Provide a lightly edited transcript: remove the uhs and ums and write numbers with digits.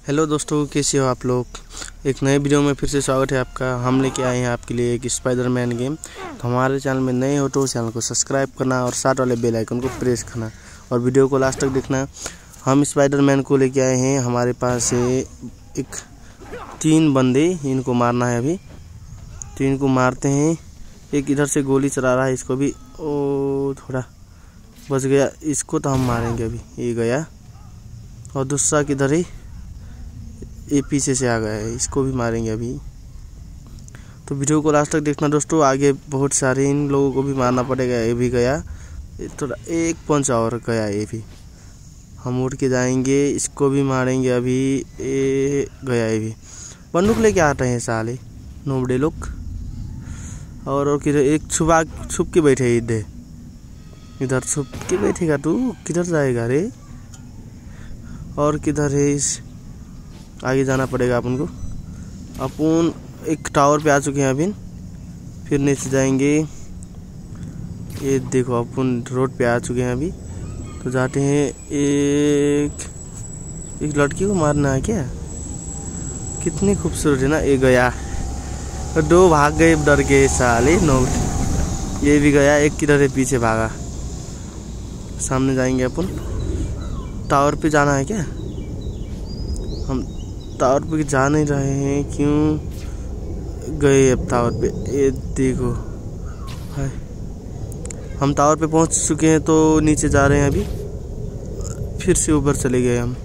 Hello दोस्तों, कैसे हो आप लोग। एक नए वीडियो में फिर से स्वागत है आपका। हम लेके आए हैं आपके लिए एक स्पाइडरमैन गेम। तो हमारे चैनल में नए हो तो चैनल को सब्सक्राइब करना और साथ वाले बेल आइकन को प्रेस करना और वीडियो को लास्ट तक देखना। हम स्पाइडरमैन को लेके आए हैं। हमारे पास एक 3 बंदे, इनको मारना है। अभी 3 को मारते हैं। एक इधर से गोली चला रहा है, इसको भी ओ थोड़ा बच गया। इसको तो हम मारेंगे अभी, ये गया। और दूसरा किधर है, ये पीछे से आ गया है, इसको भी मारेंगे अभी। तो वीडियो को लास्ट तक देखना दोस्तों। आगे बहुत सारे इन लोगों को भी मारना पड़ेगा। ये भी गया, थोड़ा एक पंच और गया। ये भी हम उड़ के जाएंगे, इसको भी मारेंगे अभी। ये गया, ये भी बंदूक लेके आते हैं साले नोबड़े लोग। और किधर एक छुप के बैठे, इधर छुप के बैठेगा। तू किधर जाएगा रे। और किधर है, इस आगे जाना पड़ेगा अपन को। अपन एक टावर पे आ चुके हैं अभी, फिर नीचे जाएंगे। ये देखो अपन रोड पे आ चुके हैं अभी। तो जाते हैं। एक लड़की को मारना है क्या। कितनी खूबसूरत है ना। ये गया, 2 भाग गए डर के साले। नो, ये भी गया। एक किधर है, पीछे भागा। सामने जाएंगे अपन। टावर पे जाना है क्या। हम टावर पे जा नहीं रहे हैं, क्यों गए अब टावर पे। ये देखो हाय, हम टावर पे पहुंच चुके हैं। तो नीचे जा रहे हैं अभी, फिर से ऊपर चले गए हम।